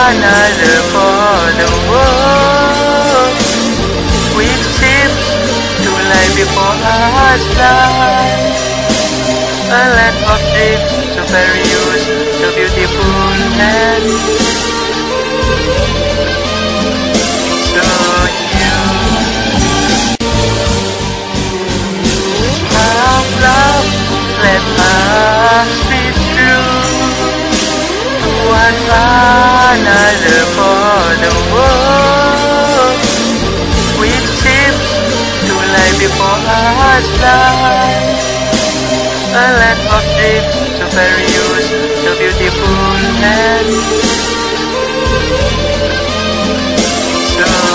another for the world. With ships to lie before us lie, a land of dreams, so various, so beautiful and so new. Our love, let us be true to one another for the world. With ships to lie before us lie, a land of dreams, so various, so beautiful and so